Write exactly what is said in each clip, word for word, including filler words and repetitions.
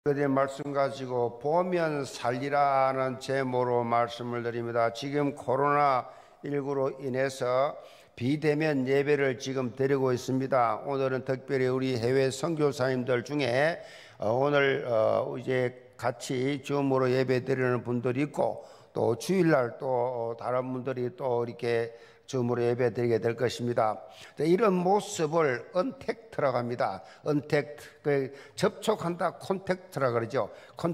그의 말씀 가지고 보면 살리라는 제목으로 말씀을 드립니다. 지금 코로나십구로 인해서 비대면 예배를 지금 드리고 있습니다. 오늘은 특별히 우리 해외 선교사님들 중에 오늘 이제 같이 줌으로 예배 드리는 분들이 있고, 또 주일날 또 다른 분들이 또 이렇게 줌으로 예배 드리게 될 것입니다. 이런 모습을 언택트라고 합니다. 언택트, 그 접촉한다, 콘택트라 그러죠.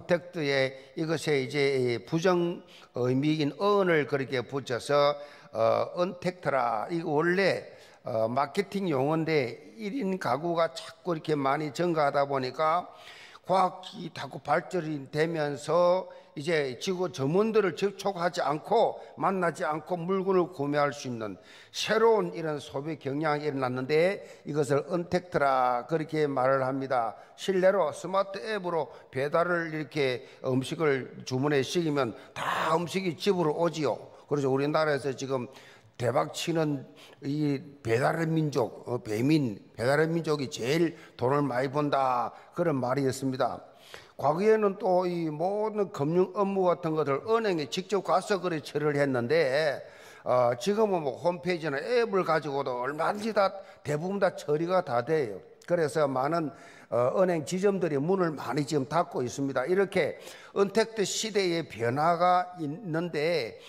콘택트에 이것에 이제 부정 의미인 언을 그렇게 붙여서 어, 언택트라. 이거 원래 어, 마케팅 용어인데 일 인 가구가 자꾸 이렇게 많이 증가하다 보니까 과학이 자꾸 발전이 되면서 이제 지구 점원들을 접촉하지 않고 만나지 않고 물건을 구매할 수 있는 새로운 이런 소비 경향이 일어났는데, 이것을 언택트라 그렇게 말을 합니다. 실내로 스마트 앱으로 배달을 이렇게 음식을 주문해 시키면 다 음식이 집으로 오지요. 그래서 우리나라에서 지금 대박 치는 이 배달의 민족, 배민, 배달의 민족이 제일 돈을 많이 번다, 그런 말이 있습니다. 과거에는 또 이 모든 금융 업무 같은 것을 은행에 직접 가서 그래 처리를 했는데, 어, 지금은 뭐 홈페이지나 앱을 가지고도 얼마든지 다 대부분 다 처리가 다 돼요. 그래서 많은 어, 은행 지점들이 문을 많이 지금 닫고 있습니다. 이렇게 언택트 시대의 변화가 있는데,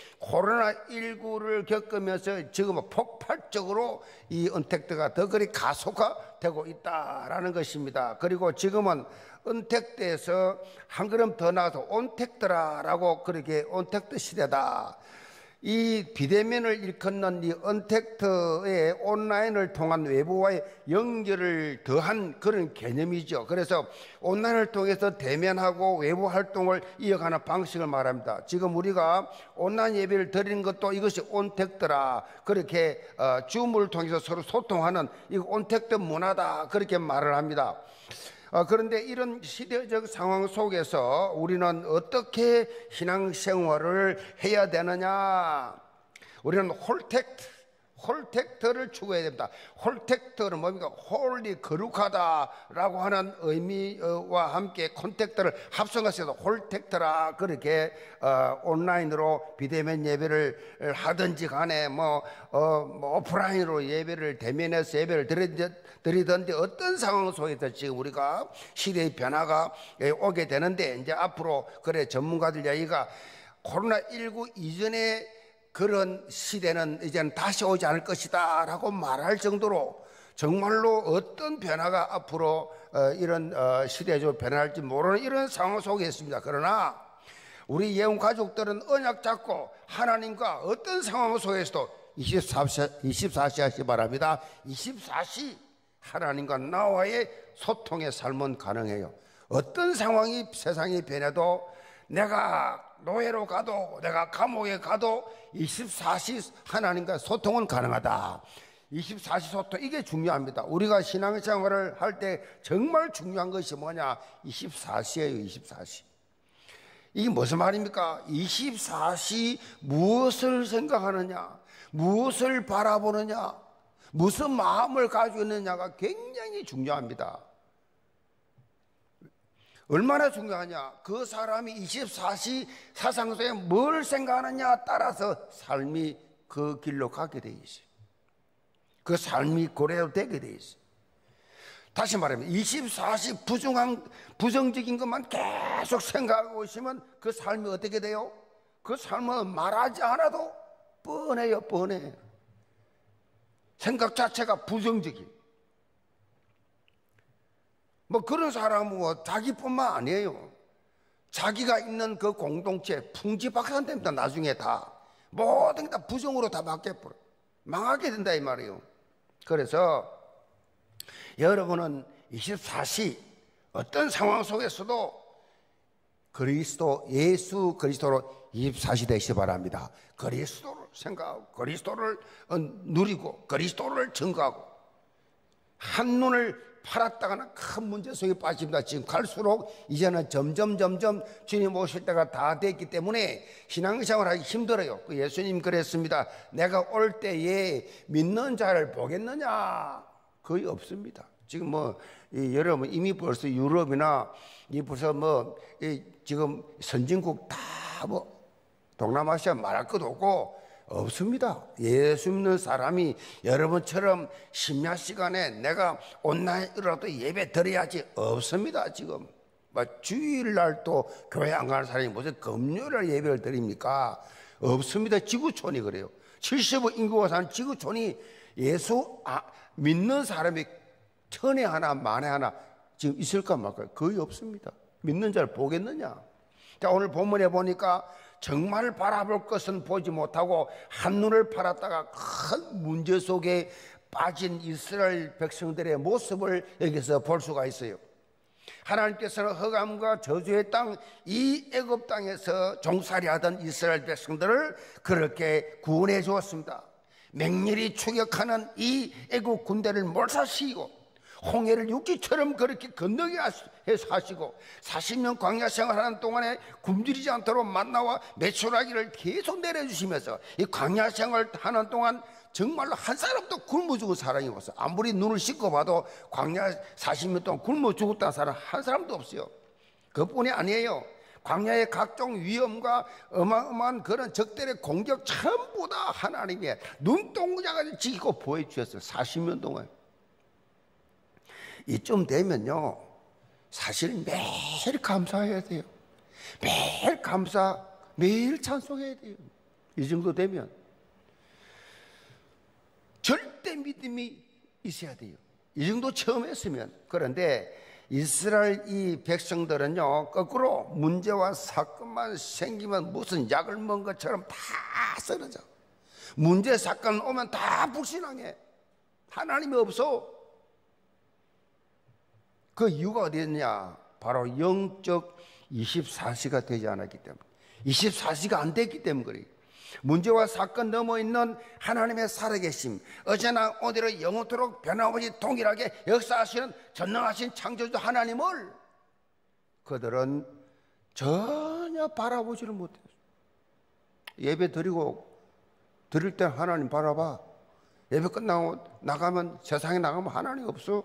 코로나십구를 겪으면서 지금은 폭발적으로 이 언택트가 더 그리 가속화되고 있다라는 것입니다. 그리고 지금은 언택트에서 한 걸음 더 나가서 온택트라라고, 그렇게 온택트 시대다. 이 비대면을 일컫는 이 언택트의 온라인을 통한 외부와의 연결을 더한 그런 개념이죠. 그래서 온라인을 통해서 대면하고 외부 활동을 이어가는 방식을 말합니다. 지금 우리가 온라인 예배를 드리는 것도 이것이 온택트라, 그렇게 어, 줌을 통해서 서로 소통하는 이 온택트 문화다, 그렇게 말을 합니다. 어, 그런데 이런 시대적 상황 속에서 우리는 어떻게 신앙생활을 해야 되느냐? 우리는 홀택트, 홀택트를 추구해야 됩니다. 홀택트는 뭡니까? 홀리, 거룩하다라고 하는 의미와 함께 콘택트를 합성해서 홀택트라, 그렇게 어, 온라인으로 비대면 예배를 하든지 간에 뭐, 어, 뭐 오프라인으로 예배를 대면해서 예배를 드리던데, 어떤 상황 속에서 지금 우리가 시대의 변화가 오게 되는데, 이제 앞으로 그래 전문가들 이야기가 코로나십구 이전에 그런 시대는 이제는 다시 오지 않을 것이다 라고 말할 정도로 정말로 어떤 변화가 앞으로 이런 시대적으로 변화할지 모르는 이런 상황 속에 있습니다. 그러나 우리 예언 가족들은 언약 잡고 하나님과 어떤 상황 속에서도 이십사 시 하시 바랍니다. 이십사 시 하나님과 나와의 소통의 삶은 가능해요. 어떤 상황이 세상이 변해도, 내가 노예로 가도 내가 감옥에 가도 이십사 시 하나님과 소통은 가능하다. 이십사 시 소통, 이게 중요합니다. 우리가 신앙생활을 할 때 정말 중요한 것이 뭐냐? 이십사 시예요. 이십사 시. 이게 무슨 말입니까? 이십사 시 무엇을 생각하느냐, 무엇을 바라보느냐, 무슨 마음을 가지고 있느냐가 굉장히 중요합니다. 얼마나 중요하냐? 그 사람이 이십사 시 사상 속에 뭘 생각하느냐 따라서 삶이 그 길로 가게 돼 있어요. 그 삶이 고래로 되게 돼 있어요. 다시 말하면 이십사 시 부정한, 부정적인 것만 계속 생각하고 있으면 그 삶이 어떻게 돼요? 그 삶은 말하지 않아도 뻔해요. 뻔해. 생각 자체가 부정적인. 뭐 그런 사람은 뭐 자기뿐만 아니에요. 자기가 있는 그 공동체 풍지박산됩니다. 나중에 다 모든 게 다 부정으로 다 바뀌어버려, 망하게 된다 이 말이에요. 그래서 여러분은 이십사 시 어떤 상황 속에서도 그리스도, 예수 그리스도로 이십사 시 되시기 바랍니다. 그리스도를 생각하고 그리스도를 누리고 그리스도를 증거하고, 한눈을 팔았다가는 큰 문제 속에 빠집니다. 지금 갈수록 이제는 점점 점점 주님 오실 때가 다 됐기 때문에 신앙생활하기 힘들어요. 그 예수님 그랬습니다. 내가 올 때에 믿는 자를 보겠느냐? 거의 없습니다. 지금 뭐 이 여러분 이미 벌써 유럽이나 이 벌써 뭐 이 지금 선진국 다 뭐 동남아시아 말할 것도 없고 없습니다. 예수 믿는 사람이 여러분처럼 심야 시간에 내가 온라인으로라도 예배 드려야지 없습니다. 지금 뭐 주일날 또 교회 안 가는 사람이 무슨 금요일날 예배를 드립니까? 없습니다. 지구촌이 그래요. 칠십억 인구가 사는 지구촌이 예수 아, 믿는 사람이 천에 하나 만에 하나 지금 있을까 말까요? 거의 없습니다. 믿는 자를 보겠느냐? 자, 오늘 본문에 보니까 정말 바라볼 것은 보지 못하고 한눈을 팔았다가 큰 문제 속에 빠진 이스라엘 백성들의 모습을 여기서 볼 수가 있어요. 하나님께서는 흑암과 저주의 땅, 이 애굽 땅에서 종살이하던 이스라엘 백성들을 그렇게 구원해 주었습니다. 맹렬히 추격하는 이 애굽 군대를 몰살시키고 홍해를 육지처럼 그렇게 건너게 해서 하시고 사십 년 광야 생활하는 동안에 굶주리지 않도록 만나와 메추라기를 계속 내려주시면서 이 광야 생활하는 동안 정말로 한 사람도 굶어 죽은 사람이 없어요. 아무리 눈을 씻고 봐도 광야 사십 년 동안 굶어 죽었다는 사람 한 사람도 없어요. 그뿐이 아니에요. 광야의 각종 위험과 어마어마한 그런 적들의 공격 전부 다 하나님의 눈동자가 지키고 보여주셨어요. 사십 년 동안. 이쯤 되면요, 사실 매일 감사해야 돼요. 매일 감사, 매일 찬송해야 돼요. 이 정도 되면 절대 믿음이 있어야 돼요. 이 정도 처음 했으면. 그런데 이스라엘 이 백성들은요, 거꾸로 문제와 사건만 생기면 무슨 약을 먹은 것처럼 다 쓰러져. 문제 사건 오면 다 불신앙해. 하나님이 없어. 그 이유가 어디 있냐? 바로 영적 이십사 시가 되지 않았기 때문에, 이십사 시가 안 됐기 때문에 그래요. 문제와 사건 넘어 있는 하나님의 살아계심, 어제나 오늘은 영원토록 변함없이 동일하게 역사하시는 전능하신 창조주 하나님을 그들은 전혀 바라보지를 못해요. 예배 드리고 드릴 때 하나님 바라봐. 예배 끝나고 나가면, 세상에 나가면 하나님 없어.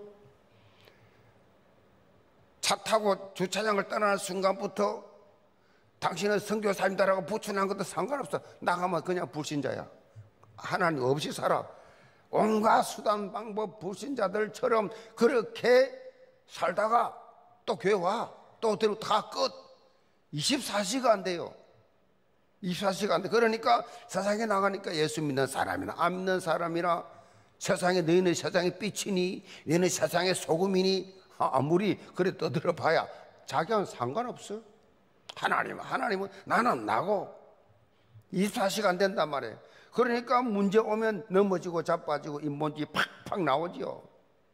차 타고 주차장을 떠나는 순간부터 당신은 선교사님다라고 붙여놓은 것도 상관없어. 나가면 그냥 불신자야. 하나님 없이 살아. 온갖 수단 방법 불신자들처럼 그렇게 살다가 또 교회 와. 또 들고 다 끝. 이십사 시가 안 돼요. 이십사 시가 안 돼. 그러니까 세상에 나가니까 예수 믿는 사람이나 안 믿는 사람이나 세상에 너희는 세상의 빛이니 너희는 세상의 소금이니 아무리 그래 떠들어봐야 자기는 상관없어. 하나님, 하나님은 나는 나고 이십사 시가 안 된단 말이에요. 그러니까 문제 오면 넘어지고 자빠지고 인본주의 팍팍 나오죠.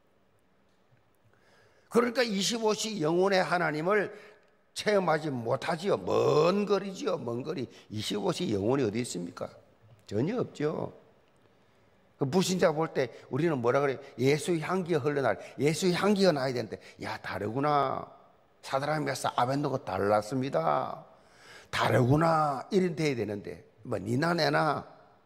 그러니까 이십오 시 영혼의 하나님을 체험하지 못하지요. 먼 거리지요. 먼 거리. 이십오 시 영혼이 어디 있습니까? 전혀 없죠. 그 불신자 볼 때 우리는 뭐라 그래요? 예수의 향기가 흘러날, 예수의 향기가 나야 되는데, 야, 다르구나. 사드락메사 아벤노가 달랐습니다. 다르구나. 이런 돼야 되는데, 뭐, 니나 내나.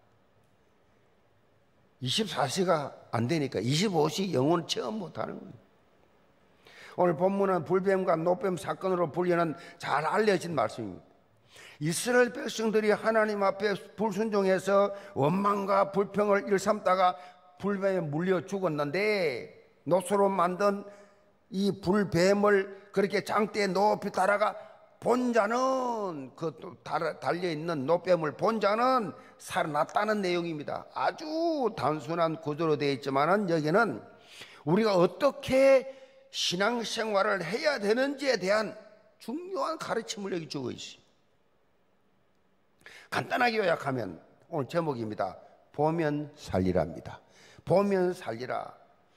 이십사 시가 안 되니까 이십오 시 영혼을 체험 못 하는 거예요. 오늘 본문은 불뱀과 노뱀 사건으로 불리는 잘 알려진 말씀입니다. 이스라엘 백성들이 하나님 앞에 불순종해서 원망과 불평을 일삼다가 불뱀에 물려 죽었는데, 노소로 만든 이 불뱀을 그렇게 장대에 높이 달아가 본 자는, 그 달려있는 노뱀을 본 자는 살아났다는 내용입니다. 아주 단순한 구조로 되어 있지만 여기는 우리가 어떻게 신앙생활을 해야 되는지에 대한 중요한 가르침을 여기 주고 있어요. 간단하게 요약하면 오늘 제목입니다. 보면 살리라입니다. 보면 살리라.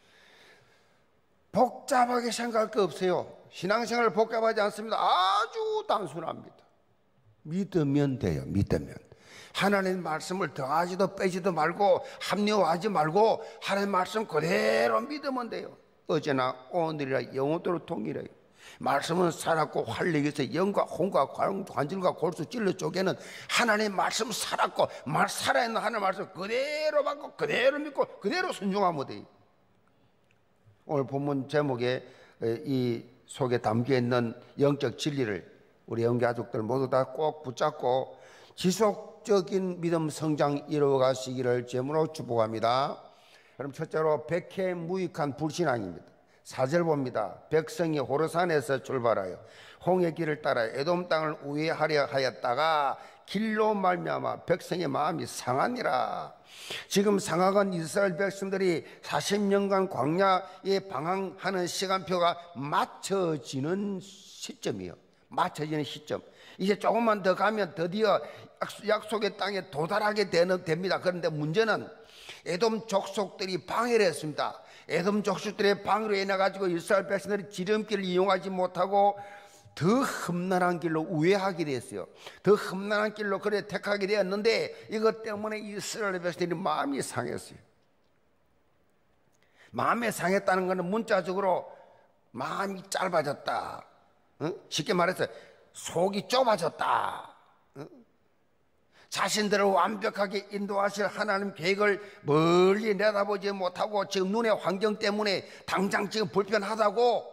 복잡하게 생각할 거 없어요. 신앙생활 복잡하지 않습니다. 아주 단순합니다. 믿으면 돼요. 믿으면. 하나님의 말씀을 더하지도 빼지도 말고 합리화하지 말고 하나님의 말씀 그대로 믿으면 돼요. 어제나 오늘이라 영원토록 동일해요. 말씀은 살았고 활력에서 영과 혼과 관절과 골수 찔러 쪼개는 하나님의 말씀 살았고, 말 살아있는 하나님의 말씀 그대로 받고 그대로 믿고 그대로 순종하면 돼요. 오늘 본문 제목에 이 속에 담겨 있는 영적 진리를 우리 영계 가족들 모두 다 꼭 붙잡고 지속적인 믿음 성장 이루어 가시기를 제물로 축복합니다. 그럼 첫째로 백해무익한 불신앙입니다. 사 절 봅니다. 백성이 호르산에서 출발하여 홍해 길을 따라 에돔 땅을 우회하려 하였다가 길로 말미암아 백성의 마음이 상하니라. 지금 상하건 이스라엘 백성들이 사십 년간 광야에 방황하는 시간표가 맞춰지는 시점이에요. 맞춰지는 시점. 이제 조금만 더 가면 드디어 약속의 땅에 도달하게 되는, 됩니다. 그런데 문제는 에돔 족속들이 방해를 했습니다. 에돔 족속들의 방해로 인해 가지고 이스라엘 백성들이 지름길을 이용하지 못하고 더 험난한 길로 우회하게 됐어요. 더 험난한 길로 그래 택하게 되었는데 이것 때문에 이스라엘 백성들이 마음이 상했어요. 마음이 상했다는 것은 문자적으로 마음이 짧아졌다. 어? 쉽게 말해서 속이 좁아졌다. 어? 자신들을 완벽하게 인도하실 하나님 계획을 멀리 내다보지 못하고 지금 눈의 환경 때문에 당장 지금 불편하다고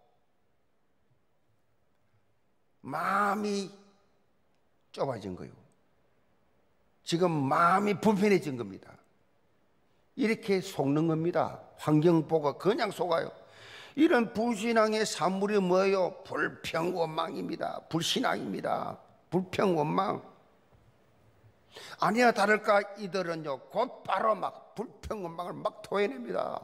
마음이 좁아진 거예요. 지금 마음이 불편해진 겁니다. 이렇게 속는 겁니다. 환경 보고 그냥 속아요. 이런 불신앙의 산물이 뭐예요? 불평원망입니다. 불신앙입니다. 불평원망. 아니야 다를까 이들은요 곧바로 막 불평원망을 막 토해냅니다.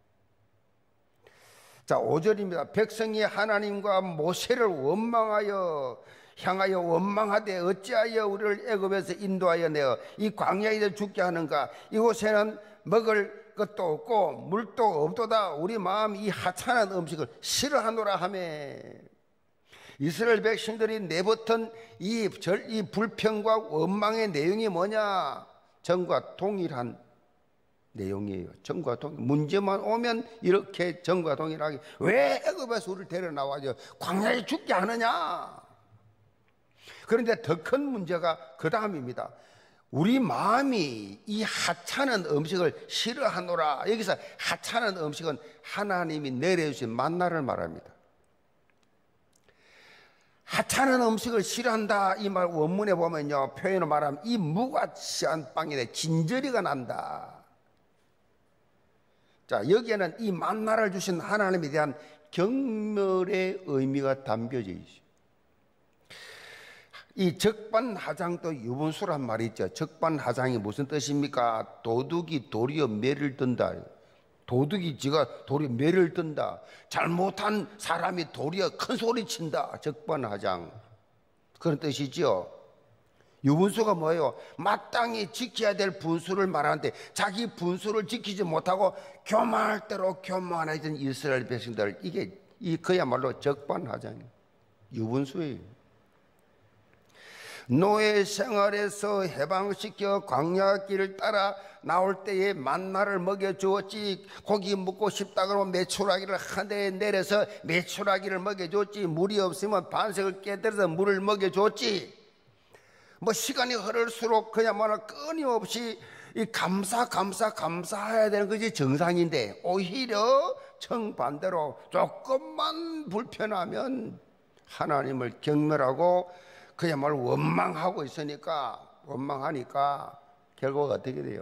자, 오 절입니다. 백성이 하나님과 모세를 원망하여 향하여 원망하되 어찌하여 우리를 애굽에서 인도하여 내어 이 광야에 죽게 하는가? 이곳에는 먹을 것도 없고 물도 없도다. 우리 마음이 이 하찮은 음식을 싫어하노라 하며. 이스라엘 백성들이 내뱉은 이, 절, 이 불평과 원망의 내용이 뭐냐? 전과 동일한 내용이에요. 전과 동일. 문제만 오면 이렇게 전과 동일하게 왜 애굽에서 우리를 데려 나와서 광야에 죽게 하느냐? 그런데 더 큰 문제가 그 다음입니다. 우리 마음이 이 하찮은 음식을 싫어하노라. 여기서 하찮은 음식은 하나님이 내려주신 만나를 말합니다. 하찮은 음식을 싫어한다 이 말 원문에 보면요 표현을 말하면 이 무가치한 빵에 진저리가 난다. 자, 여기에는 이 만나를 주신 하나님에 대한 경멸의 의미가 담겨져 있어요. 이 적반하장도 유분수란 말이 있죠. 적반하장이 무슨 뜻입니까? 도둑이 도리어 매를 든다. 도둑이 지가 도리어 매를 든다. 잘못한 사람이 도리어 큰 소리 친다. 적반하장. 그런 뜻이죠. 유분수가 뭐예요? 마땅히 지켜야 될 분수를 말하는데 자기 분수를 지키지 못하고 교만할 대로 교만해진 이스라엘 백성들, 이게 이 그야말로 적반하장이에요. 유분수예요. 노예 생활에서 해방시켜 광야길을 따라 나올 때에 만나를 먹여주었지. 고기 먹고 싶다 그러면 메추라기를 한 대에 내려서 메추라기를 먹여줬지. 물이 없으면 반석을 깨뜨려서 물을 먹여줬지. 뭐 시간이 흐를수록 그야말로 끊임없이 이 감사 감사 감사해야 되는 것이 정상인데 오히려 정반대로 조금만 불편하면 하나님을 경멸하고 그야말로 원망하고 있으니까 원망하니까 결과가 어떻게 돼요?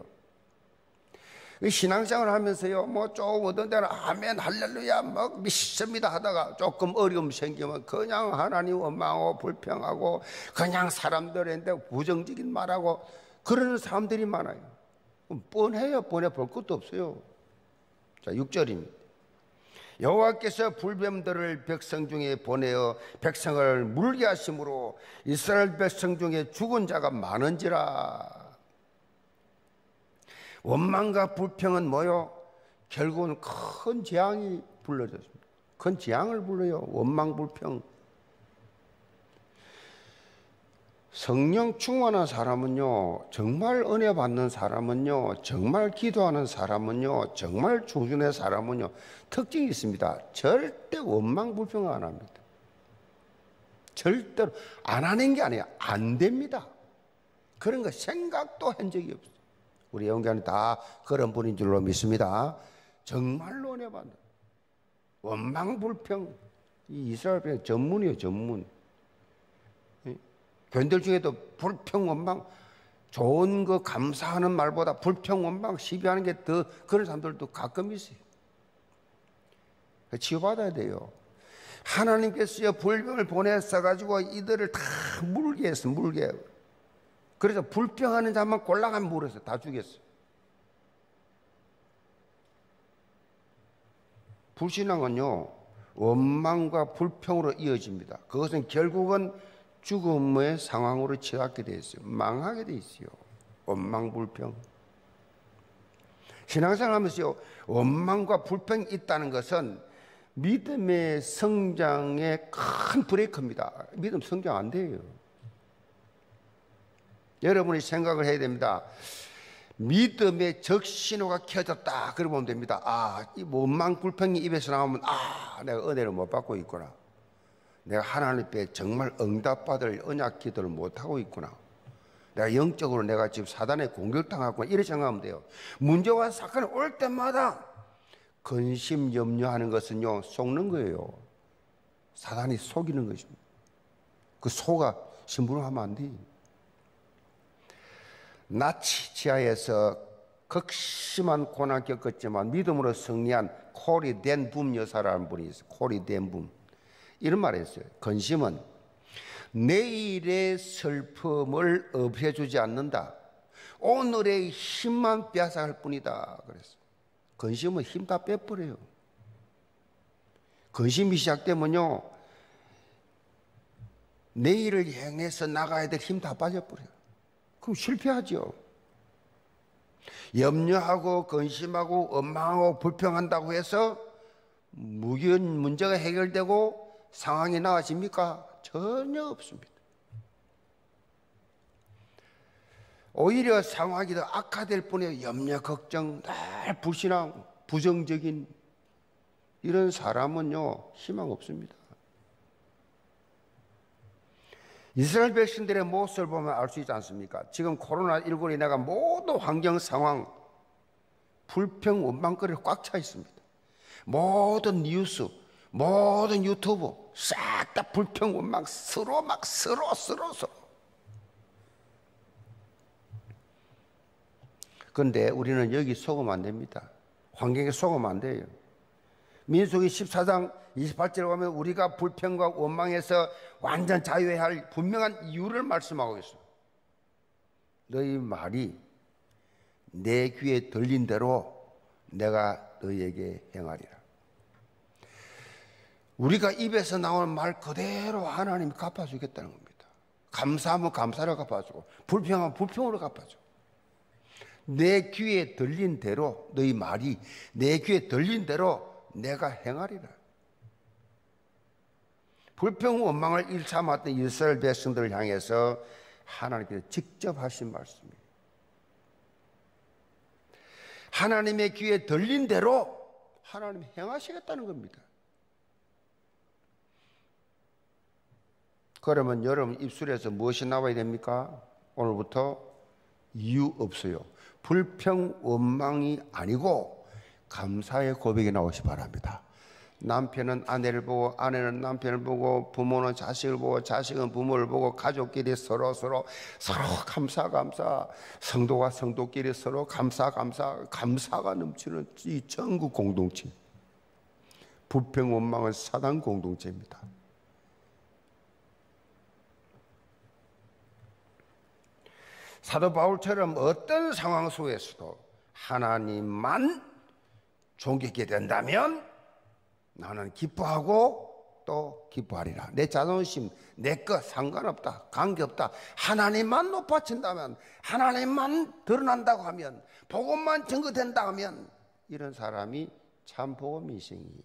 신앙생활 하면서요 뭐 조금 어떤 때는 아멘 할렐루야 막 믿습니다 하다가 조금 어려움 생기면 그냥 하나님 원망하고 불평하고 그냥 사람들한테 부정적인 말하고 그러는 사람들이 많아요. 뻔해요. 뻔해 볼 것도 없어요. 자, 육 절입니다. 여호와께서 불뱀들을 백성 중에 보내어 백성을 물게 하심으로 이스라엘 백성 중에 죽은 자가 많은지라. 원망과 불평은 뭐요? 결국은 큰 재앙이 불러졌습니다. 큰 재앙을 불러요. 원망, 불평. 성령 충만한 사람은요, 정말 은혜 받는 사람은요, 정말 기도하는 사람은요, 정말 중순의 사람은요, 특징이 있습니다. 절대 원망, 불평 안 합니다. 절대로 안 하는 게 아니에요. 안 됩니다. 그런 거 생각도 한 적이 없어요. 우리 영계는 다 그런 분인 줄로 믿습니다. 정말로 은혜 받는. 원망 불평. 이 이스라엘 전문이에요, 전문. 교인들 중에도 불평 원망, 좋은 거 감사하는 말보다 불평 원망 시비하는 게 더 그런 사람들도 가끔 있어요. 치유받아야 돼요. 하나님께서 불병을 보내서 가지고 이들을 다 물게 했어, 물게. 그래서 불평하는 자만 골라가면 물었어, 다 죽였어. 불신앙은요, 원망과 불평으로 이어집니다. 그것은 결국은 죽음의 상황으로 치닫게 되어 있어요. 망하게 되어 있어요. 원망, 불평. 신앙생활 하면서요, 원망과 불평이 있다는 것은 믿음의 성장의 큰 브레이크입니다. 믿음 성장 안 돼요. 여러분이 생각을 해야 됩니다. 믿음의 적신호가 켜졌다. 그러고 보면 됩니다. 아, 이 원망, 불평이 입에서 나오면 아, 내가 은혜를 못 받고 있구나. 내가 하나님 앞에 정말 응답받을 언약 기도를 못하고 있구나. 내가 영적으로 내가 지금 사단에 공격당하고 이렇게 생각하면 돼요. 문제와 사건이 올 때마다 근심 염려하는 것은요, 속는 거예요. 사단이 속이는 것입니다. 그 속아 심부름하면 안 돼요. 나치 지하에서 극심한 고난 겪었지만 믿음으로 승리한 코리 댄 붐 여사라는 분이 있어요. 코리 댄 붐. 이런 말을 했어요. 근심은 내일의 슬픔을 없애주지 않는다. 오늘의 힘만 빼앗아갈 뿐이다. 그랬어요. 근심은 힘 다 빼버려요. 근심이 시작되면요, 내일을 향해서 나가야 될 힘 다 빠져버려요. 그럼 실패하죠. 염려하고 근심하고 원망하고 불평한다고 해서 무기한 문제가 해결되고 상황이 나아집니까? 전혀 없습니다. 오히려 상황이 더 악화될 뿐이에요. 염려, 걱정, 늘 불신앙, 부정적인 이런 사람은요, 희망 없습니다. 이스라엘 백성들의 모습을 보면 알 수 있지 않습니까? 지금 코로나십구로 인해가 모든 환경 상황, 불평, 원망거리가 꽉 차 있습니다. 모든 뉴스, 모든 유튜브 싹 다 불평, 원망, 서로 막 서로 서로 서로. 그런데 우리는 여기 속으면 안 됩니다. 환경에 속으면 안 돼요. 민수기 십사 장 이십팔 절에 보면 우리가 불평과 원망에서 완전 자유해야 할 분명한 이유를 말씀하고 있어요. 너희 말이 내 귀에 들린 대로 내가 너희에게 행하리라. 우리가 입에서 나오는 말 그대로 하나님이 갚아주겠다는 겁니다. 감사하면 감사로 갚아주고 불평하면 불평으로 갚아주고, 내 귀에 들린 대로, 너희 말이 내 귀에 들린 대로 내가 행하리라. 불평 원망을 일삼았던 이스라엘 백성들을 향해서 하나님께서 직접 하신 말씀이에요. 하나님의 귀에 들린 대로 하나님이 행하시겠다는 겁니다. 그러면 여러분 입술에서 무엇이 나와야 됩니까? 오늘부터 이유 없어요. 불평 원망이 아니고 감사의 고백이 나오시 바랍니다. 남편은 아내를 보고, 아내는 남편을 보고, 부모는 자식을 보고, 자식은 부모를 보고, 가족끼리 서로 서로 서로 감사 감사, 성도와 성도끼리 서로 감사 감사, 감사가 넘치는 이 전국 공동체. 불평 원망은 사단 공동체입니다. 사도 바울처럼 어떤 상황 속에서도 하나님만 존귀하게 된다면 나는 기뻐하고 또 기뻐하리라. 내 자존심, 내 것 상관없다, 관계없다. 하나님만 높아진다면, 하나님만 드러난다고 하면, 복음만 증거된다 하면 이런 사람이 참 복음 인생이에요.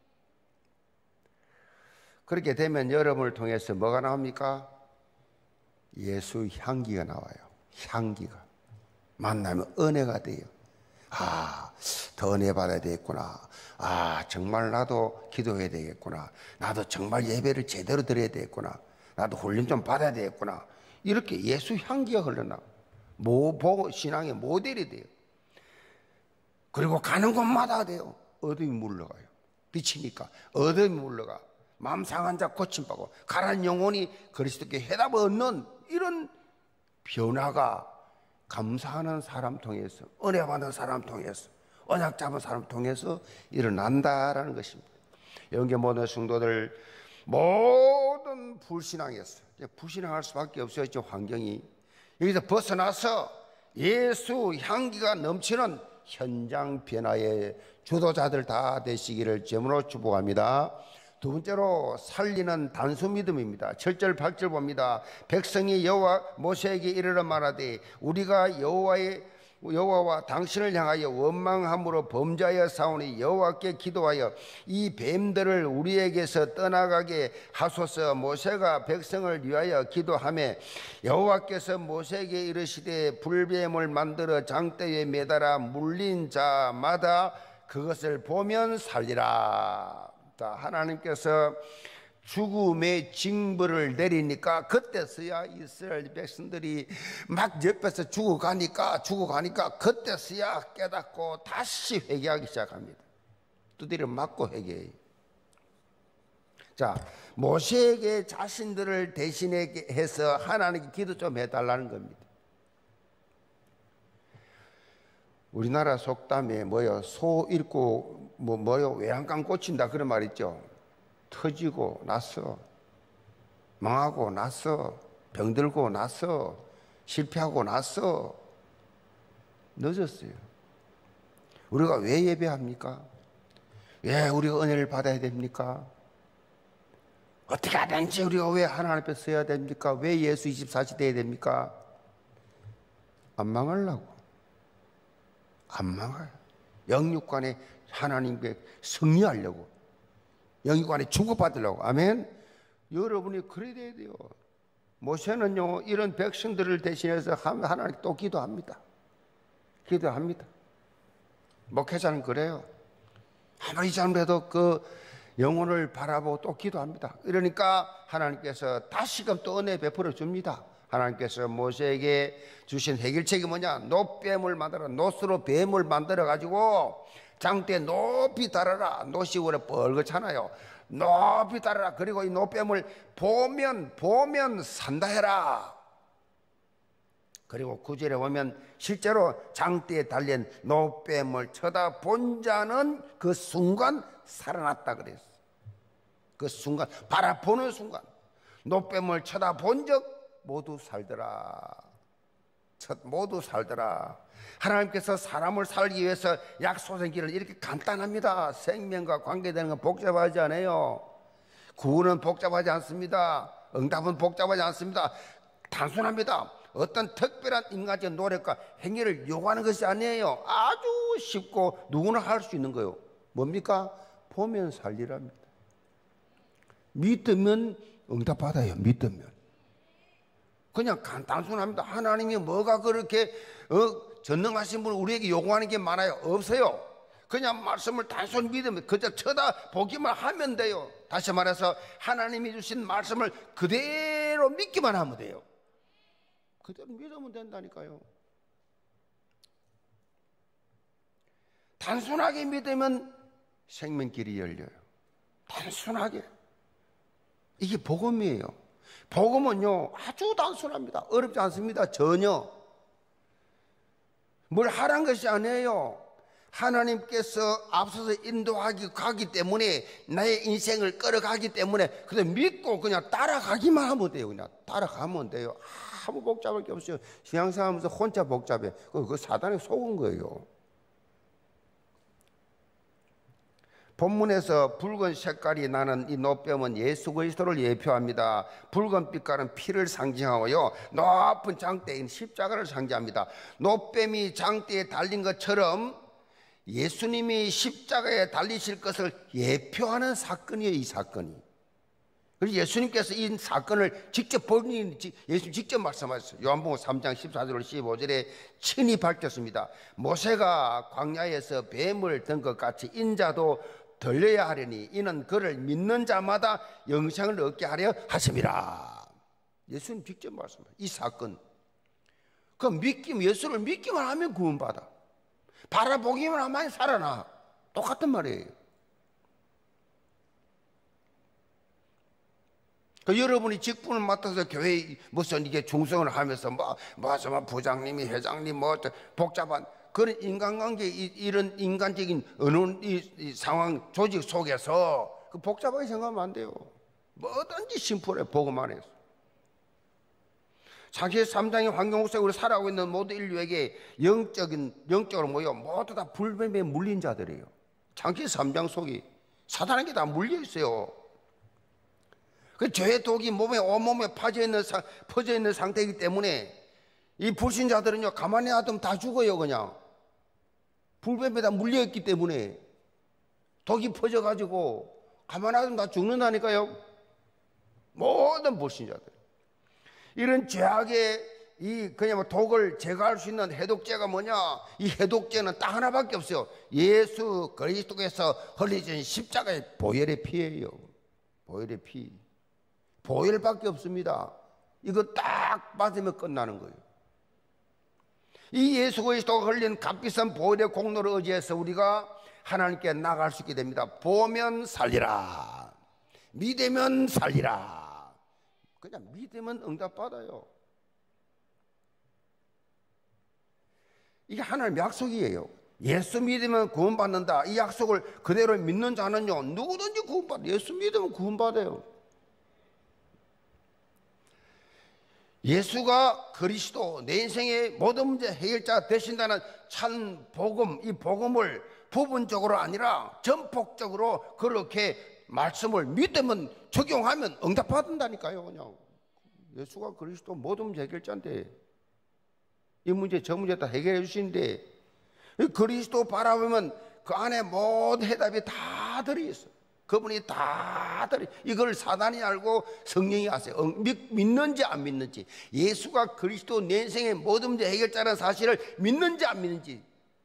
그렇게 되면 여러분을 통해서 뭐가 나옵니까? 예수 향기가 나와요. 향기가 만나면 은혜가 돼요. 아, 더 은혜 받아야 되겠구나. 아, 정말 나도 기도해야 되겠구나. 나도 정말 예배를 제대로 드려야 되겠구나. 나도 훈련 좀 받아야 되겠구나. 이렇게 예수 향기가 흘러나 모 보고 신앙의 모델이 돼요. 그리고 가는 곳마다 돼요. 어둠이 물러가요. 비치니까 어둠이 물러가 마음 상한 자 고침받고 가라앉은 영혼이 그리스도께 해답을 얻는 이런 변화가 감사하는 사람 통해서, 은혜 받는 사람 통해서, 언약 잡은 사람 통해서 일어난다라는 것입니다. 영계 모든 성도들 모든 불신앙에서 불신앙할 수밖에 없어요. 저 환경이 여기서 벗어나서 예수 향기가 넘치는 현장 변화의 주도자들 다 되시기를 제물로 축복합니다. 두 번째로 살리는 단수 믿음입니다. 칠 절 팔 절 봅니다. 백성이 여호와 모세에게 이르러 말하되 우리가 여호와의 여호와와 당신을 향하여 원망함으로 범죄하여 사오니 여호와께 기도하여 이 뱀들을 우리에게서 떠나가게 하소서. 모세가 백성을 위하여 기도하며 여호와께서 모세에게 이르시되 불뱀을 만들어 장대에 매달아 물린 자마다 그것을 보면 살리라. 하나님께서 죽음의 징벌을 내리니까 그때서야 이스라엘 백성들이 막 옆에서 죽어가니까 죽어가니까 그때서야 깨닫고 다시 회개하기 시작합니다. 두드려 맞고 회개해요. 자, 모세에게 자신들을 대신해서 하나님께 기도 좀 해달라는 겁니다. 우리나라 속담에 뭐요? 소 잃고 뭐 뭐요? 외양간 꽂힌다 그런 말 있죠. 터지고 났어, 망하고 났어, 병들고 났어, 실패하고 났어, 늦었어요. 우리가 왜 예배합니까? 왜 우리가 은혜를 받아야 됩니까? 어떻게 하든지 우리가 왜 하나님 앞에 서야 됩니까? 왜 예수 이십사 시 돼야 됩니까? 안 망하려고. 안 망해요. 영육간에 하나님께 승리하려고, 영육간에 축복받으려고. 아멘. 여러분이 그래야 돼요. 모세는요 이런 백성들을 대신해서 하나님께 또 기도합니다. 기도합니다. 목회자는 그래요. 아무리 잘못해도 그 영혼을 바라보고 또 기도합니다. 이러니까 하나님께서 다시금 또 은혜 베풀어 줍니다. 하나님께서 모세에게 주신 해결책이 뭐냐? 노뱀을 만들어, 노스로 뱀을 만들어 가지고 장대에 높이 달아라. 노시 원래 뻘겋잖아요. 높이 달아라. 그리고 이 노뱀을 보면 보면 산다 해라. 그리고 구절에 보면 실제로 장대에 달린 노뱀을 쳐다본 자는 그 순간 살아났다 그랬어. 그 순간, 바라보는 순간 노뱀을 쳐다본 적 모두 살더라. 모두 살더라. 하나님께서 사람을 살기 위해서 약속의 길은 이렇게 간단합니다. 생명과 관계되는 건 복잡하지 않아요. 구원은 복잡하지 않습니다. 응답은 복잡하지 않습니다. 단순합니다. 어떤 특별한 인간적 노력과 행위를 요구하는 것이 아니에요. 아주 쉽고 누구나 할 수 있는 거예요. 뭡니까? 보면 살리랍니다. 믿으면 응답받아요. 믿으면. 그냥 단순합니다. 하나님이 뭐가 그렇게 어, 전능하신 분 우리에게 요구하는 게 많아요? 없어요. 그냥 말씀을 단순히 믿으면 그저 쳐다보기만 하면 돼요. 다시 말해서 하나님이 주신 말씀을 그대로 믿기만 하면 돼요. 그대로 믿으면 된다니까요. 단순하게 믿으면 생명길이 열려요. 단순하게. 이게 복음이에요. 복음은요 아주 단순합니다. 어렵지 않습니다. 전혀. 뭘 하란 것이 아니에요. 하나님께서 앞서서 인도하기 가기 때문에 나의 인생을 끌어가기 때문에 그냥 믿고 그냥 따라가기만 하면 돼요. 그냥 따라가면 돼요. 아무 복잡할 게 없어요. 신앙생활하면서 혼자 복잡해. 그 사단에 속은 거예요. 본문에서 붉은 색깔이 나는 이 노뱀은 예수 그리스도를 예표합니다. 붉은 빛깔은 피를 상징하고요, 높은 장대인 십자가를 상징합니다. 노뱀이 장대에 달린 것처럼 예수님이 십자가에 달리실 것을 예표하는 사건이에요. 이 사건이. 그래서 예수님께서 이 사건을 직접 본인이 예수님 직접 말씀하셨어요. 요한복음 삼 장 십사 절 십오 절에 친히 밝혔습니다. 모세가 광야에서 뱀을 든 것 같이 인자도 들려야 하려니 이는 그를 믿는 자마다 영생을 얻게 하려 하심이라. 예수님 직접 말씀하셨어요. 이 사건. 그 믿기, 예수를 믿기만 하면 구원받아. 바라보기만 하면 살아나. 똑같은 말이에요. 그 여러분이 직분을 맡아서 교회 무슨 이게 중성을 하면서 뭐, 뭐, 뭐 부장님이 회장님 뭐 복잡한 그런 인간관계 이런 인간적인 어느 이, 이 상황 조직 속에서 그 복잡하게 생각하면 안 돼요. 뭐든지 심플해 복음 안에서. 창세기 삼 장의 환경 속에 우리 살아가고 있는 모든 인류에게 영적인 영적으로 모여 모두 다 불뱀에 물린 자들이에요. 창세기 삼 장 속이 사단에게 다 물려 있어요. 그 죄의 독이 몸에 온몸에 퍼져 있는 상, 퍼져 있는 상태이기 때문에 이 불신자들은요 가만히 놔두면 다 죽어요. 그냥 불뱀에 다 물려 있기 때문에 독이 퍼져 가지고 가만히 놔두면 다 죽는다니까요. 모든 불신자들 이런 죄악의 이 그냥 뭐 독을 제거할 수 있는 해독제가 뭐냐? 이 해독제는 딱 하나밖에 없어요. 예수 그리스도께서 흘리신 십자가의 보혈의 피예요. 보혈의 피. 보혈밖에 없습니다. 이거 딱 받으면 끝나는 거예요. 이 예수 그리스도가 흘린 값비싼 보혈의 공로를 의지해서 우리가 하나님께 나아갈 수 있게 됩니다. 보면 살리라. 믿으면 살리라. 그냥 믿으면 응답받아요. 이게 하나님의 약속이에요. 예수 믿으면 구원받는다. 이 약속을 그대로 믿는 자는요 누구든지 구원받아요. 예수 믿으면 구원받아요. 예수가 그리스도 내 인생의 모든 문제 해결자 되신다는 참 복음, 이 복음을 부분적으로 아니라 전폭적으로 그렇게 말씀을 믿으면 적용하면 응답받는다니까요. 그냥 예수가 그리스도 모든 문제 해결자인데 이 문제 저 문제 다 해결해 주시는데 그리스도 바라보면 그 안에 모든 해답이 다 들어있어요. 그분이 다 들어. 이걸 사단이 알고 성령이 아세요. 믿, 믿는지 안 믿는지, 예수가 그리스도 내 인생의 모든 문제 해결자라는 사실을 믿는지 안 믿는지,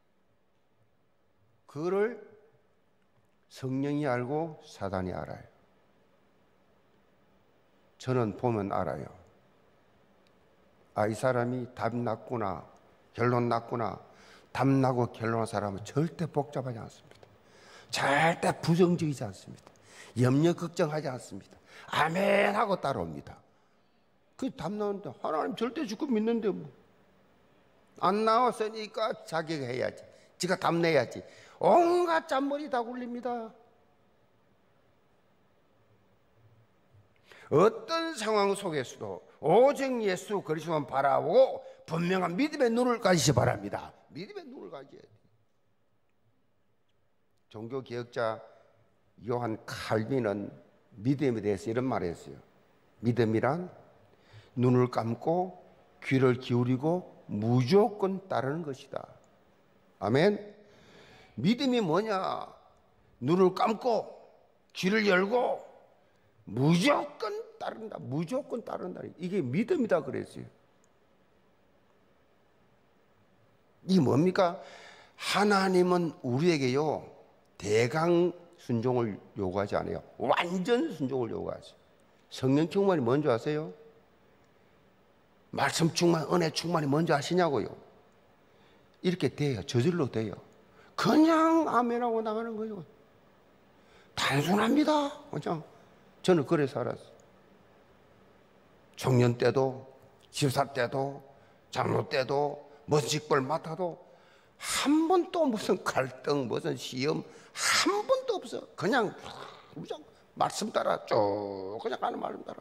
그를 성령이 알고 사단이 알아요. 저는 보면 알아요. 아, 이 사람이 답 났구나, 결론 났구나. 답 나고 결론한 사람은 절대 복잡하지 않습니다. 절대 부정적이지 않습니다. 염려 걱정하지 않습니다. 아멘 하고 따라옵니다. 그 답 나오는데 하나님 절대 죽고 믿는데 뭐. 안 나왔으니까 자기가 해야지. 지가 답 내야지. 온갖 잔머리 다 굴립니다. 어떤 상황 속에서도 오직 예수 그리스도만 바라보고 분명한 믿음의 눈을 가지시 바랍니다. 믿음의 눈을 가져야 돼. 종교개혁자 요한 칼빈은 믿음에 대해서 이런 말을 했어요. 믿음이란 눈을 감고 귀를 기울이고 무조건 따르는 것이다. 아멘. 믿음이 뭐냐? 눈을 감고 귀를 열고 무조건 따른다. 무조건 따른다. 이게 믿음이다 그랬어요. 이게 뭡니까? 하나님은 우리에게요 대강 순종을 요구하지 않아요. 완전 순종을 요구하죠. 성령 충만이 뭔지 아세요? 말씀 충만, 은혜 충만이 뭔지 아시냐고요. 이렇게 돼요. 저절로 돼요. 그냥 아멘하고 나가는 거예요. 단순합니다. 그냥 저는 그래 살았어요. 청년 때도 집사 때도 장로 때도 무슨 직분을 맡아도 한 번도 무슨 갈등 무슨 시험 한 번도 없어. 그냥 무조건 말씀 따라 쭉 그냥 가는 말씀 따라.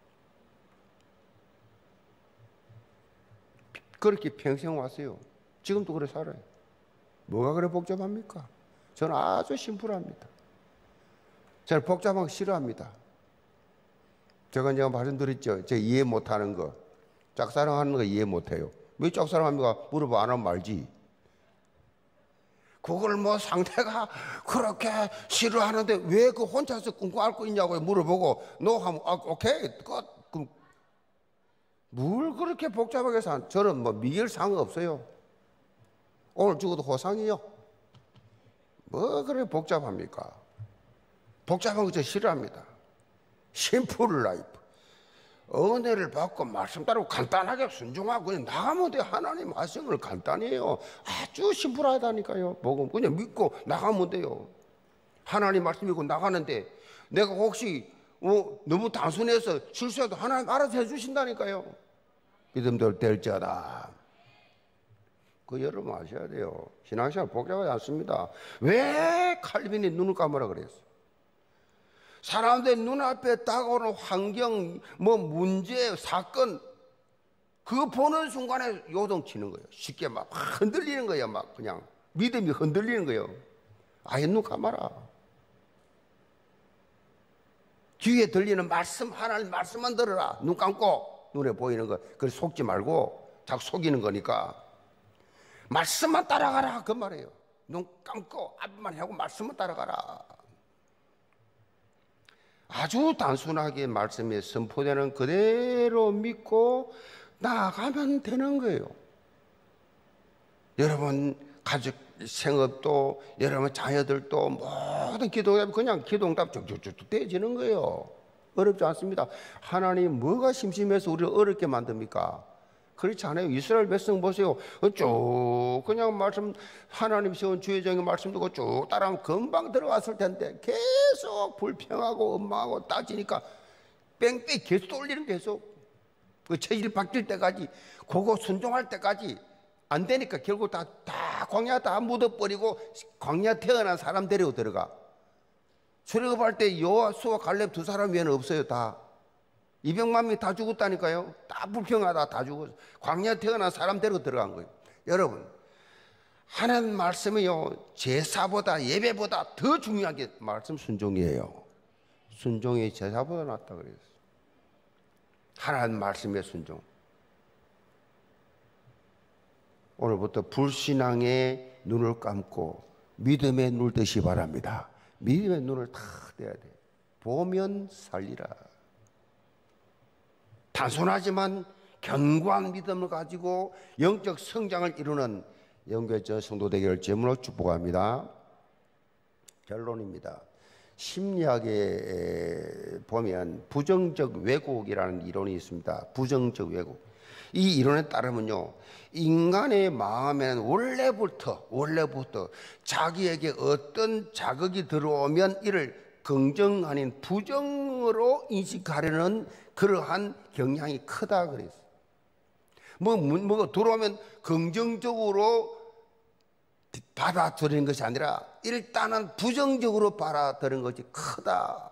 그렇게 평생 왔어요. 지금도 그래 살아요. 뭐가 그래 복잡합니까? 저는 아주 심플합니다. 저는 복잡한 거 싫어합니다. 제가 제가 말씀드렸죠. 제가 이해 못하는 거, 짝사랑하는 거 이해 못해요. 왜 짝사랑합니까? 물어봐 안 하면 말지. 그걸 뭐 상대가 그렇게 싫어하는데 왜 그 혼자서 꿍꿍 앓고 있냐고 물어보고 너 하면 아, 오케이 끝. 뭘 그렇게 복잡하게 산? 저는 뭐 미결 상관없어요. 오늘 죽어도 호상이요. 뭐 그래 복잡합니까? 복잡한 거 저 싫어합니다. 심플 라이프. 은혜를 받고 말씀 따르고 간단하게 순종하고 그냥 나가면 돼. 하나님 말씀을 간단해요. 아주 심플하다니까요. 복음 그냥 믿고 나가면 돼요. 하나님 말씀 믿고 나가는데 내가 혹시 어, 너무 단순해서 실수해도 하나님 알아서 해주신다니까요. 믿음대로 될지어다. 그 여러분 아셔야 돼요. 신앙생활 복잡하지 않습니다. 왜 칼빈이 눈을 감으라 그랬어요? 사람들 눈앞에 다가오는 환경, 뭐 문제, 사건, 그거 보는 순간에 요동치는 거예요. 쉽게 막 흔들리는 거예요. 막 그냥 믿음이 흔들리는 거예요. 아예 눈 감아라. 귀에 들리는 말씀, 하나님 말씀만 들어라. 눈 감고 눈에 보이는 거. 그걸 속지 말고 자꾸 속이는 거니까. 말씀만 따라가라 그 말이에요. 눈 감고 앞만 하고 말씀만 따라가라. 아주 단순하게 말씀이 선포되는 그대로 믿고 나아가면 되는 거예요. 여러분 가족 생업도 여러분 자녀들도 모든 기도가 그냥 기도응답 쭉쭉쭉 되어지는 거예요. 어렵지 않습니다. 하나님 뭐가 심심해서 우리를 어렵게 만듭니까? 그렇지 않아요. 이스라엘 백성 보세요. 쭉 그냥 말씀 하나님 세운 주의정의 말씀 듣고 쭉 따라하면 금방 들어갔을 텐데 계속 불평하고 원망하고 따지니까 뺑뺑 계속 돌리는 계속 그 체질 바뀔 때까지 그거 순종할 때까지 안 되니까 결국 다, 다 광야 다 묻어버리고 광야 태어난 사람 데리고 들어가. 출애굽할 때 여호수아 갈렙 두 사람 외에는 없어요. 다 이백만 명이 다 죽었다니까요. 다 불평하다 다 죽었어. 광야 태어난 사람 데리고 들어간 거예요. 여러분 하나님 말씀이요 제사보다 예배보다 더 중요한 게 말씀 순종이에요. 순종이 제사보다 낫다 그랬어요. 하나님 말씀의 순종. 오늘부터 불신앙의 눈을 감고 믿음의 눈을 뜨시 바랍니다. 믿음의 눈을 다 떼야 돼. 보면 살리라. 단순하지만 견고한 믿음을 가지고 영적 성장을 이루는 영교회전 성도 되기를 제물로 축복합니다. 결론입니다. 심리학에 보면 부정적 왜곡이라는 이론이 있습니다. 부정적 왜곡. 이 이론에 따르면요, 인간의 마음에는 원래부터 원래부터 자기에게 어떤 자극이 들어오면 이를 긍정 아닌 부정으로 인식하려는 그러한 경향이 크다 그랬어요. 뭐, 뭐가 들어오면 긍정적으로 받아들이는 것이 아니라 일단은 부정적으로 받아들이는 것이 크다.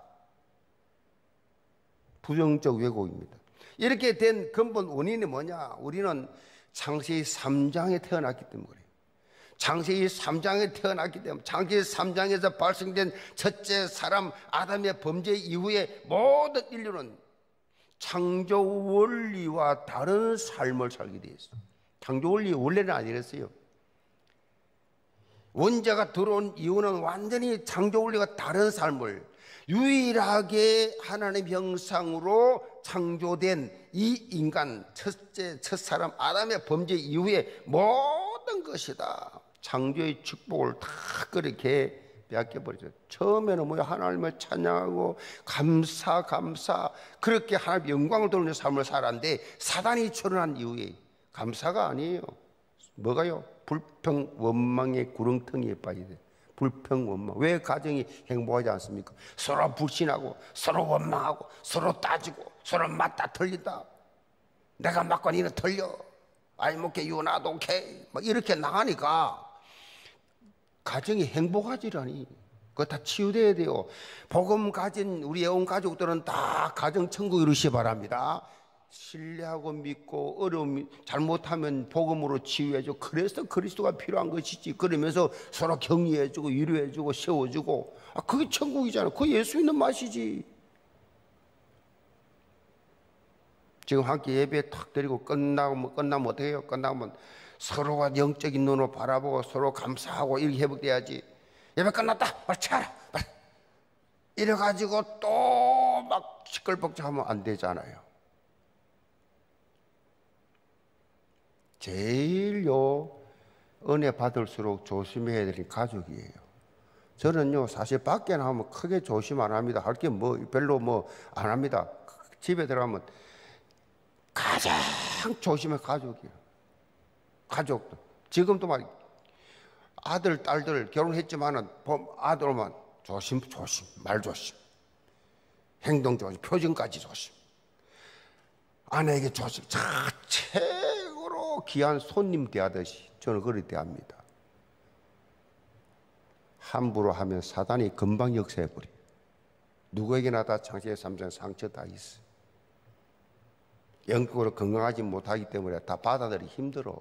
부정적 왜곡입니다. 이렇게 된 근본 원인이 뭐냐? 우리는 창세기 삼 장에 태어났기 때문에 그래요. 창세기 삼 장에 태어났기 때문에 창세기 삼 장에서 발생된 첫째 사람 아담의 범죄 이후에 모든 인류는 창조 원리와 다른 삶을 살게 되어 있어요. 창조 원리 원래는 아니랬어요. 원죄가 들어온 이유는 완전히 창조 원리가 다른 삶을 유일하게 하나님 형상으로 창조된 이 인간 첫째 첫 사람 아담의 범죄 이후에 모든 것이다. 창조의 축복을 다 그렇게 빼앗겨버리죠. 처음에는 뭐야 하나님을 찬양하고 감사 감사 그렇게 하나님 영광을 돌리는 삶을 살았는데 사단이 출현한 이후에 감사가 아니에요. 뭐가요? 불평 원망의 구렁텅이에 빠지게. 불평 원망. 왜 가정이 행복하지 않습니까? 서로 불신하고 서로 원망하고 서로 따지고 서로 맞다 틀린다. 내가 맞고 니는 틀려. I 못해 you not okay. 막 이렇게 나가니까 가정이 행복하지라니. 그거 다 치유돼야 돼요. 복음 가진 우리 애원 가족들은 다 가정 천국 이루시 바랍니다. 신뢰하고 믿고 어려움 잘못하면 복음으로 치유해주고 그래서 그리스도가 필요한 것이지. 그러면서 서로 격려해주고 위로해주고 세워주고 아 그게 천국이잖아. 그게 예수 있는 맛이지. 지금 함께 예배 탁 드리고 끝나고 끝나면 어떻게 해요? 끝나면 서로가 영적인 눈으로 바라보고 서로 감사하고 이렇게 회복돼야지. 예배 끝났다 빨리 차라 빨리 이래가지고 또 막 시끌벅적하면 안 되잖아요. 제일요 은혜 받을수록 조심해야 될 가족이에요. 저는요 사실 밖에 나가면 크게 조심 안 합니다. 할 게 뭐 별로 뭐 안 합니다. 집에 들어가면 가장 조심해 가족이에요. 가족도 지금도 막 아들 딸들 결혼했지만은 아들만 조심 조심 말 조심 행동 조심, 표정까지 조심, 아내에게 조심. 자, 최고로 귀한 손님 대하듯이 저는 그렇게 대합니다. 함부로 하면 사단이 금방 역사해버려요. 누구에게나 다 창세기 삼 장 상처 다 있어. 영적으로 건강하지 못하기 때문에 다 받아들이기 힘들어.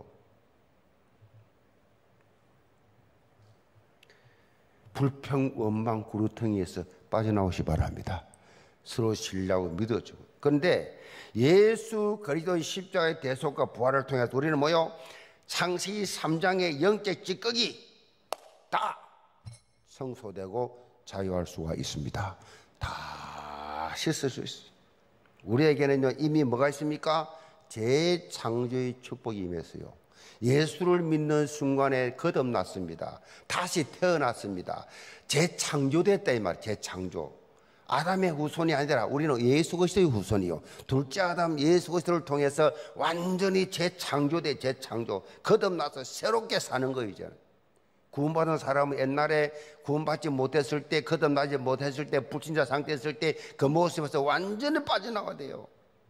불평, 원망, 구루텅이에서 빠져나오시 바랍니다. 서로 신뢰하고 믿어주고. 그런데 예수 그리스도의 십자가의 대속과 부활을 통해서 우리는 뭐요? 창세기 삼 장의 영적 찌꺼기 다 성소되고 자유할 수가 있습니다. 다 씻을 수 있어요. 우리에게는요 이미 뭐가 있습니까? 재창조의 축복이 임했어요. 예수를 믿는 순간에 거듭났습니다. 다시 태어났습니다. 재창조됐다 이 말. 재창조. 아담의 후손이 아니라 우리는 예수 그리스도의 후손이요. 둘째 아담 예수 그리스도를 통해서 완전히 재창조돼. 재창조. 거듭나서 새롭게 사는 거예요. 이제. 구원받은 사람은 옛날에 구원받지 못했을 때, 거듭나지 못했을 때, 불신자 상태였을 때 그 모습에서 완전히 빠져나가야 돼요.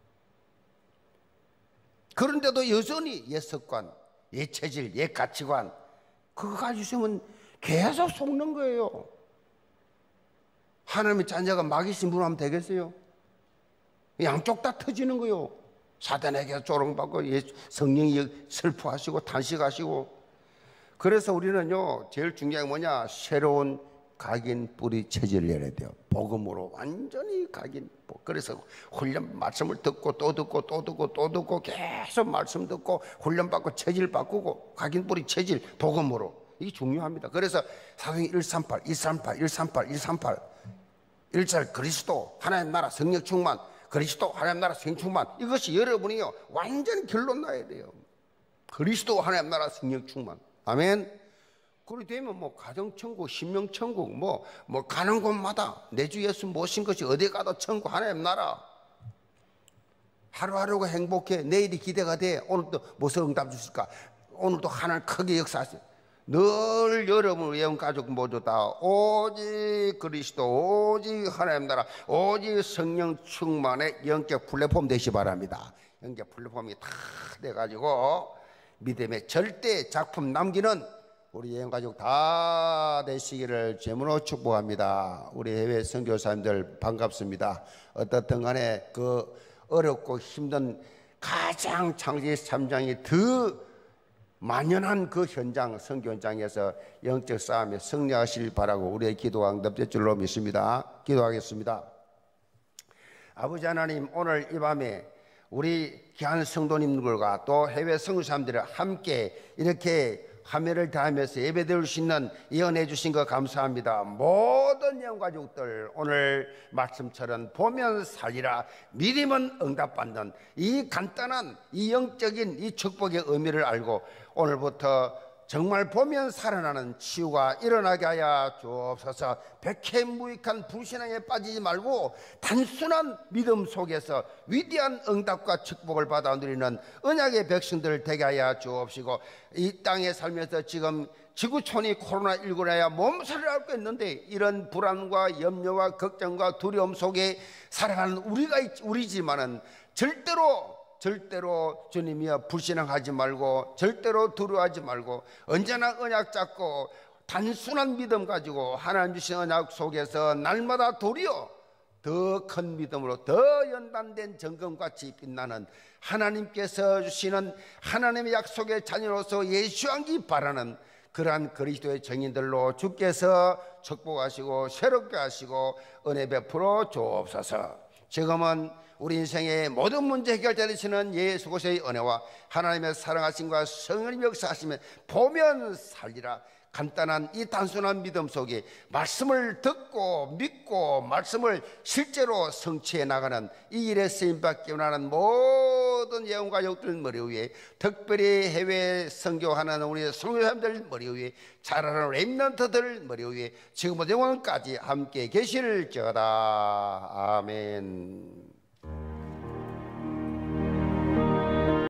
그런데도 여전히 옛 습관, 옛 체질, 옛 가치관 그거 가지고 있으면 계속 속는 거예요. 하나님의 자녀가 마귀 신분하면 되겠어요? 양쪽 다 터지는 거예요. 사단에게 조롱받고 성령이 슬퍼하시고 탄식하시고. 그래서 우리는요 제일 중요한 게 뭐냐? 새로운 각인 뿌리 체질을 내야 돼요. 복음으로 완전히 각인. 그래서 훈련 말씀을 듣고 또 듣고 또 듣고 또 듣고 계속 말씀 듣고 훈련 받고 체질 바꾸고 각인 뿌리 체질 복음으로. 이게 중요합니다. 그래서 사도행전 일삼팔, 일삼팔, 일삼팔, 일삼팔 일절 그리스도 하나님 나라 성령 충만, 그리스도 하나님 나라 성령 충만. 이것이 여러분이요 완전히 결론 나야 돼요. 그리스도 하나님 나라 성령 충만. 아멘. 그렇게 되면 뭐 가정천국, 신명천국, 뭐, 뭐 가는 곳마다 내 주 예수 모신 것이 어디 가도 천국 하나님 나라. 하루하루가 행복해. 내일이 기대가 돼. 오늘도 무슨 응답 주실까? 오늘도 하나님 크게 역사하세요. 늘 여러분 예언 가족 모두 다 오직 그리스도, 오직 하나님 나라, 오직 성령 충만의 영적 플랫폼 되시 바랍니다. 영적 플랫폼이 다 돼가지고 믿음의 절대 작품 남기는 우리 예언가족 다 되시기를 제물로 축복합니다. 우리 해외 선교사님들 반갑습니다. 어떻든 간에 그 어렵고 힘든 가장 창세기 삼 장이 더 만연한 그 현장, 선교 현장에서 영적 싸움에 승리하시길 바라고 우리의 기도가 응답될 줄로 믿습니다. 기도하겠습니다. 아버지 하나님, 오늘 이 밤에 우리 귀한 성도님들과 또 해외 선교사님들을 함께 이렇게 화면을 다하면서 예배드릴 수 있는 예언해 주신 것 감사합니다. 모든 영가족들 오늘 말씀처럼 보면 살리라, 믿으면 응답받는 이 간단한 이 영적인 이 축복의 의미를 알고 오늘부터 정말 보면 살아나는 치유가 일어나게 하여 주옵소서. 백해무익한 불신앙에 빠지지 말고 단순한 믿음 속에서 위대한 응답과 축복을 받아 누리는 언약의 백성들 되게 하여 주옵시고, 이 땅에 살면서 지금 지구촌이 코로나십구로 하여 몸살을 앓고 있는데 이런 불안과 염려와 걱정과 두려움 속에 살아가는 우리가 우리지만은 절대로 절대로 주님이여 불신앙하지 말고 절대로 두려워하지 말고 언제나 언약 잡고 단순한 믿음 가지고 하나님 주신 언약 속에서 날마다 도리어 더 큰 믿음으로 더 연단된 정금같이 빛나는 하나님께서 주시는 하나님의 약속의 자녀로서 예수하기 바라는 그러한 그리스도의 증인들로 주께서 축복하시고 새롭게 하시고 은혜 베풀어 주옵소서. 지금은 우리 인생의 모든 문제 해결되시는 예수 그리스도의 은혜와 하나님의 사랑하심과 성령의 역사하시면 보면 살리라 간단한 이 단순한 믿음 속에 말씀을 듣고 믿고 말씀을 실제로 성취해 나가는 이 일에 쓰임받기 원하는 모든 예언가족들 머리 위에, 특별히 해외 선교하는 우리 선교사님들 머리 위에, 자라는 렘넌트들 머리 위에 지금부터 영원까지 함께 계실지어다. 아멘.